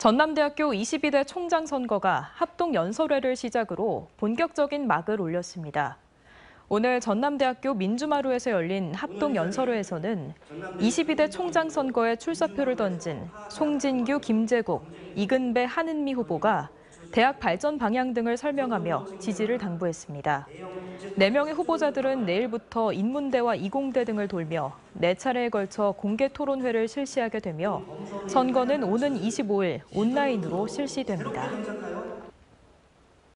전남대학교 22대 총장 선거가 합동 연설회를 시작으로 본격적인 막을 올렸습니다. 오늘 전남대학교 민주마루에서 열린 합동 연설회에서는 22대 총장 선거에 출사표를 던진 송진규, 김재국, 이근배, 한은미 후보가 대학 발전 방향 등을 설명하며 지지를 당부했습니다. 4명의 후보자들은 내일부터 인문대와 이공대 등을 돌며 4차례에 걸쳐 공개 토론회를 실시하게 되며 선거는 오는 25일 온라인으로 실시됩니다.